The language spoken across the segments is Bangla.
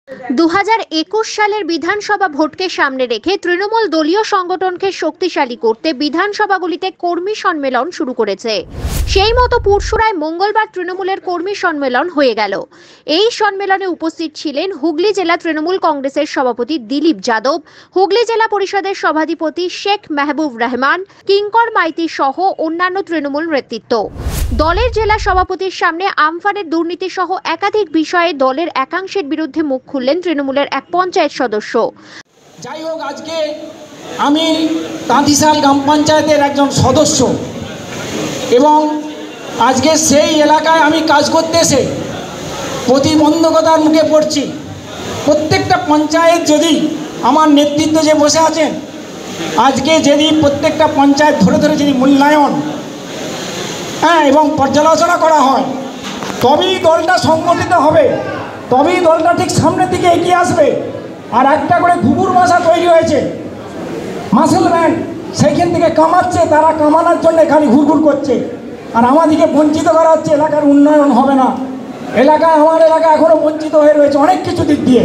2021 সালের বিধানসভা ভোটকে সামনে রেখে তৃণমূল দলীয় সংগঠনকে শক্তিশালী করতে বিধানসভাগুলিতে কর্মী সম্মেলন শুরু করেছে। সেই মতো পুরসুরায় মঙ্গলবার তৃণমূলের কর্মী সম্মেলন হয়ে গেল। এই সম্মেলনে উপস্থিত ছিলেন হুগলি জেলা তৃণমূল কংগ্রেসের সভাপতি দিলীপ যাদব, হুগলি জেলা পরিষদের সভাধিপতি শেখ মেহবুব রহমান, কিঙ্কর মাইতি সহ অন্যান্য তৃণমূল নেতৃত্ব। দলের জেলা সভাপতির সামনে আমফানের দুর্নীতি সহ একাধিক বিষয়ে দলের একাংশের বিরুদ্ধে মুখ খুললেন তৃণমূলের এক পঞ্চায়েত সদস্য। যাই হোক, আজকে আমি তাঁতিশাল গ্রাম পঞ্চায়েতের একজন সদস্য এবং আজকে সেই এলাকায় আমি কাজ করতে এসে প্রতিবন্ধকতার মুখে পড়ছি। প্রত্যেকটা পঞ্চায়েত যদি আমার নেতৃত্ব যে বসে আছেন, আজকে যদি প্রত্যেকটা পঞ্চায়েত ধরে ধরে যদি মূল্যায়ন এবং পর্যালোচনা করা হয়, তবেই দলটা সংগঠিত হবে, তবেই দলটা ঠিক সামনের দিকে এগিয়ে আসবে। আর একটা করে ঘুঘুর বাসা তৈরি হয়েছে, মাসেল ম্যান সেইখান থেকে কামাচ্ছে, তারা কামানোর জন্য খালি ঘুরঘুর করছে, আর আমাদেরকে বঞ্চিত করা হচ্ছে। এলাকার উন্নয়ন হবে না, এলাকায় আমার এলাকা এখনও বঞ্চিত হয়ে রয়েছে অনেক কিছু দিক দিয়ে।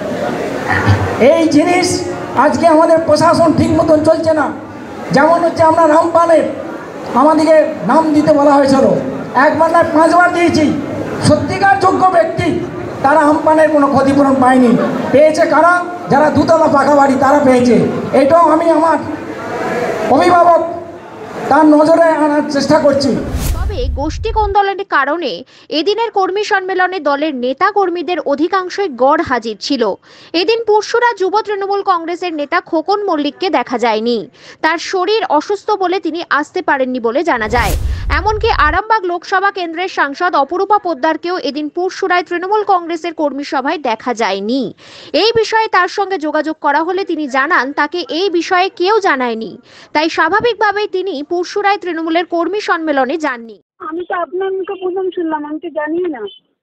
এই জিনিস আজকে আমাদের প্রশাসন ঠিক মতন চলছে না। যেমন হচ্ছে আমরা রামপালের আমাদেরকে নাম দিতে বলা হয়েছিল, একবার না 5 বার দিয়েছি। সত্যিকার যোগ্য ব্যক্তি তারা আমপানের কোনো ক্ষতিপূরণ পায়নি। পেয়েছে কারা? যারা দুতলা পাকা বাড়ি তারা পেয়েছে। এটাও আমি আমার অভিভাবক তার নজরে আনার চেষ্টা করছি। তবে গোষ্ঠী কোন্দলের কারণে এদিনের কর্মী সম্মেলনে দলের নেতা কর্মীদের অধিকাংশই গড় হাজির ছিল। এদিন পুরসুরা যুব তৃণমূল কংগ্রেসের নেতা খোকন মল্লিককে দেখা যায়নি। তার শরীর অসুস্থ বলে তিনি আসতে পারেননি বলে জানা যায়। এমনকি আরামবাগ লোকসভা কেন্দ্রের সাংসদ অপরূপা পোদ্দারকেও এদিন পুরসুরায় তৃণমূল কংগ্রেসের কর্মী সভায় দেখা যায়নি। এই বিষয়ে তার সঙ্গে যোগাযোগ করা হলে তিনি জানান তাকে এই বিষয়ে কেউ জানায়নি, তাই স্বাভাবিকভাবেই তিনি পুরসুরায় তৃণমূলের কর্মী সম্মেলনে যাননি। আমি তো আপনার মুখে প্রথম শুনলাম, আমি তো জানি না।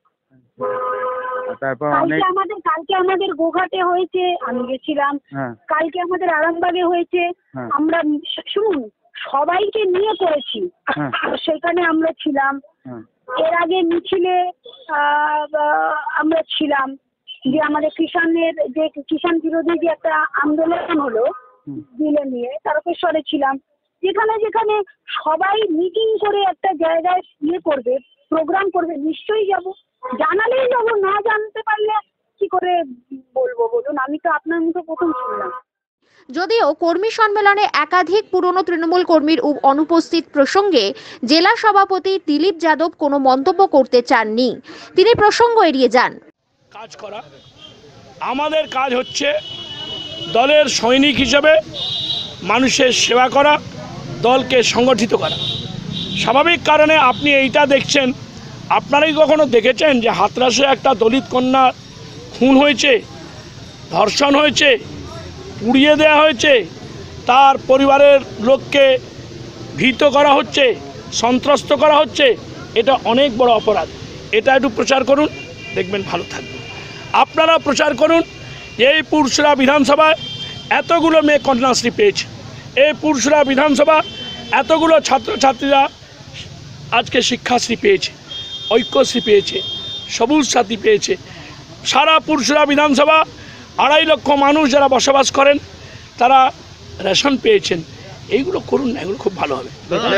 কালকে আমাদের গোঘাটে হয়েছে, আমি গেছিলাম। কালকে আমাদের আরামবাগে হয়েছে। আমরা শুনুন, সবাইকে নিয়ে করেছি, সেখানে আমরা ছিলাম। এর আগে মিছিলে আমরা ছিলাম, যে আমাদের কিষানের যে কিষান বিরোধী যে একটা আন্দোলন হলো বিলে নিয়ে, তারকেশ্বরে ছিলাম। যেখানে যেখানে সবাই মিটিং করে একটা জায়গায় করবে, প্রোগ্রাম করবে, নিশ্চয়ই যাব। জানালেই যাবো, না জানতে পারলে কি করে বলবো বলুন? আমি তো আপনার মুখে প্রথম শুনলাম। যদিও কর্মী সম্মেলনে একাধিক পুরনো তৃণমূল কর্মীর অনুপস্থিত প্রসঙ্গে জেলা সভাপতি দিলীপ যাদব কোনো মন্তব্য করতে চাননি। তিনি প্রসঙ্গ এড়িয়ে যান। কাজ করা আমাদের কাজ হচ্ছে দলের সৈনিক হিসেবে মানুষের সেবা করা, দলকে সংগঠিত করা। স্বাভাবিক কারণে আপনি এইটা দেখছেন, আপনারাই কখনো দেখেছেন যে হাতরাসে একটা দলিত কন্যা খুন হয়েছে, ধর্ষণ হয়েছে, পুড়িয়ে দেওয়া হয়েছে, তার পরিবারের লোককে ভীত করা হচ্ছে, সন্ত্রস্ত করা হচ্ছে? এটা অনেক বড় অপরাধ। এটা একটু প্রচার করুন, দেখবেন ভালো থাকবে। আপনারা প্রচার করুন যে এই পুরসুরা বিধানসভায় এতগুলো মেয়ে কন্যাশ্রী পেয়েছে, এই পুরসুরা বিধানসভা এতগুলো ছাত্রছাত্রীরা আজকে শিক্ষাশ্রী পেয়েছে, ঐক্যশ্রী পেয়েছে, সবুজ সাথী পেয়েছে। সারা পুরসুরা বিধানসভা 2.5 লক্ষ মানুষ যারা বসবাস করেন তারা রেশন পেয়েছেন। এইগুলো করুন না, এগুলো খুব ভালো হবে।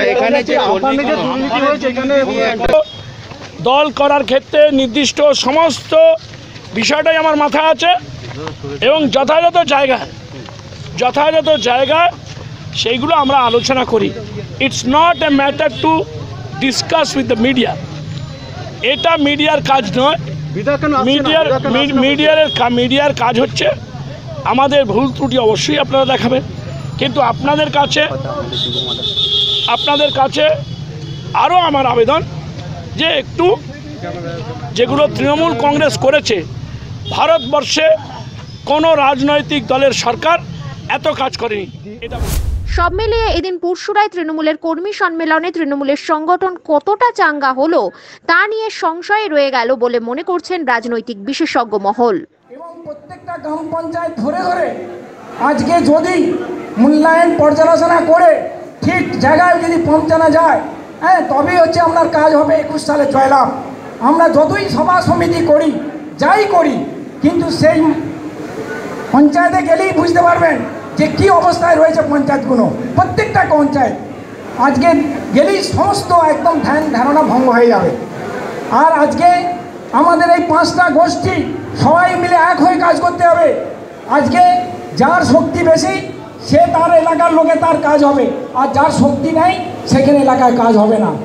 দল করার ক্ষেত্রে নির্দিষ্ট সমস্ত বিষয়টাই আমার মাথায় আছে এবং যথাযথ জায়গায় সেইগুলো আমরা আলোচনা করি। It's not a matter to discuss with the media. এটা মিডিয়ার কাজ নয়। মিডিয়ার কাজ হচ্ছে আমাদের ভুল ত্রুটি অবশ্যই আপনারা দেখাবেন, কিন্তু আপনাদের কাছে আরও আমার আবেদন যে একটু যেগুলো তৃণমূল কংগ্রেস করেছে, ভারতবর্ষে কোনো রাজনৈতিক দলের সরকার এত কাজ করেনি। এটা সব মিলিয়ে এদিন পুরসুরায় তৃণমূলের কর্মী সম্মেলনে তৃণমূলের সংগঠন কতটা চাঙ্গা হলো তা নিয়ে সংশয় রয়ে গেল বলে মনে করছেন রাজনৈতিক বিশেষজ্ঞ মহল। এবং প্রত্যেকটা গ্রাম পঞ্চায়েত ধরে ধরে আজকে যদি মূল্যায়ন পর্যালোচনা করে ঠিক জায়গায় যদি পৌঁছানো যায়, তবেই হচ্ছে আপনার কাজ হবে 21 সালে জয়লাভ। আমরা যতই সভা সমিতি করি, যাই করি, কিন্তু সেই পঞ্চায়েতে গেলেই বুঝতে পারবেন যে কী অবস্থায় রয়েছে পঞ্চায়েতগুলো। প্রত্যেকটা পঞ্চায়েত আজকে গেলেই সমস্ত একদম ধ্যান ধারণা ভঙ্গ হয়ে যাবে। আর আজকে আমাদের এই 5টা গোষ্ঠী সবাই মিলে এক হয়ে কাজ করতে হবে। আজকে যার শক্তি বেশি সে তার এলাকার লোকে তার কাজ হবে, আর যার শক্তি নেই সেখানে এলাকায় কাজ হবে না।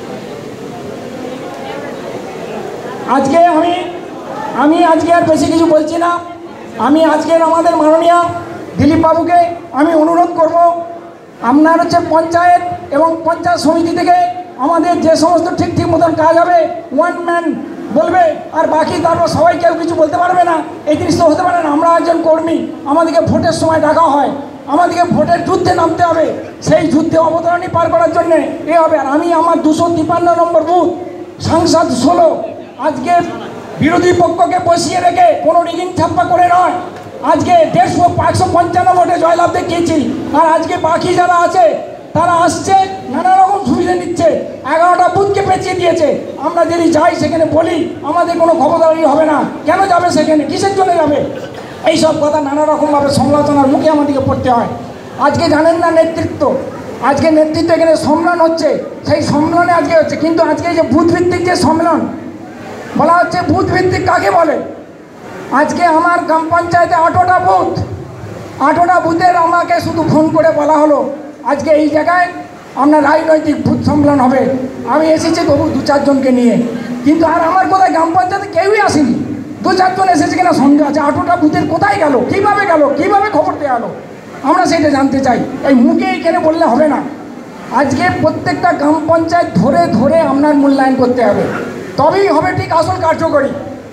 আজকে আমি আজকে আর বেশি কিছু বলছি না। আমি আজকের আমাদের মাননীয় দিলীপ বাবুকে আমি অনুরোধ করব, আপনার হচ্ছে পঞ্চায়েত এবং পঞ্চায়েত সমিতি থেকে আমাদের যে সমস্ত ঠিক মতন কাজ হবে ওয়ান ম্যান বলবে, আর বাকি তারপর সবাই কেউ কিছু বলতে পারবে না। এই জিনিস তো হতে পারে না। আমরা একজন কর্মী, আমাদেরকে ভোটের সময় ডাকা হয়, আমাদেরকে ভোটের যুদ্ধে নামতে হবে। সেই যুদ্ধে অবতরণী পার করার জন্যে এ হবে। আর আমি আমার 253 নম্বর বুথ, সাংসদ 16, আজকে বিরোধী পক্ষকে বসিয়ে রেখে কোনো রিগিং ছাপ্পা করে নয়, আজকে 155 ভোটে জয়লাভ দেখিয়েছি। আর আজকে বাকি যারা আছে তারা আসছে, নানা রকম সুবিধা নিচ্ছে, 11টা বুথকে পেঁচিয়ে দিয়েছে। আমরা যদি যাই সেখানে বলি আমাদের কোনো খবরদারি হবে না, কেন যাবে সেখানে, কিসের জন্য যাবে? এইসব কথা নানা রকমভাবে সমালোচনার মুখে আমাদেরকে পড়তে হয়। আজকে জানেন না নেতৃত্ব, আজকে নেতৃত্ব এখানে সম্মেলন হচ্ছে, সেই সম্মেলনে আজকে হচ্ছে। কিন্তু আজকে যে বুথ ভিত্তিক যে সম্মেলন বলা হচ্ছে, বুথ ভিত্তিক কাকে বলে? আজকে আমার গ্রাম পঞ্চায়েতে 8টা বুথ, 8টা বুথের আমাকে শুধু ফোন করে বলা হলো আজকে এই জায়গায় আপনার রাজনৈতিক বুথ সম্মেলন হবে। আমি এসেছি তবু 2-4 জনকে নিয়ে, কিন্তু আর আমার কোথায় গ্রাম পঞ্চায়েতে কেউই আসেনি। 2-4 জন এসেছে কিনা সন্দেহ আছে। 8টা বুথের কোথায় গেল, কীভাবে গেল, কীভাবে খবর দেওয়া হলো, আমরা সেইটা জানতে চাই। এই মুখে এখানে বললে হবে না। আজকে প্রত্যেকটা গ্রাম পঞ্চায়েত ধরে ধরে আপনার মূল্যায়ন করতে হবে, তবেই হবে ঠিক আসল কার্যকরী।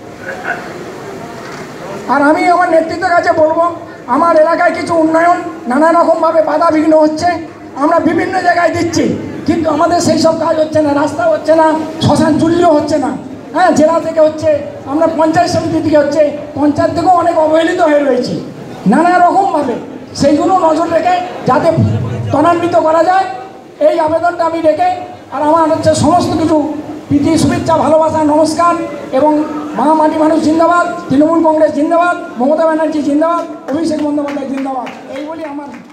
আর আমি আমার নেতৃত্বের কাছে বলবো, আমার এলাকায় কিছু উন্নয়ন নানা রকমভাবে বাধা বিঘ্ন হচ্ছে, আমরা বিভিন্ন জায়গায় দিচ্ছি, কিন্তু আমাদের সেই সব কাজ হচ্ছে না। রাস্তা হচ্ছে না, শ্মশান চুল্লিও হচ্ছে না। হ্যাঁ, জেলা থেকে হচ্ছে, আমরা পঞ্চায়েত সমিতি থেকে হচ্ছে, পঞ্চায়েত থেকেও অনেক অবহেলিত হয়ে রয়েছি নানা রকমভাবে। সেইগুলো নজর রেখে যাতে ত্বরান্বিত করা যায়, এই আবেদনটা আমি রেখে, আর আমার হচ্ছে সমস্ত কিছু প্রীতি শুভেচ্ছা ভালোবাসা নমস্কার। এবং মাটি মানুষ জিন্দাবাদ, তৃণমূল কংগ্রেস জিন্দাবাদ, মমতা ব্যানার্জি জিন্দাবাদ, অভিষেক বন্দ্যোপাধ্যায় জিন্দাবাদ, এই বলি আমার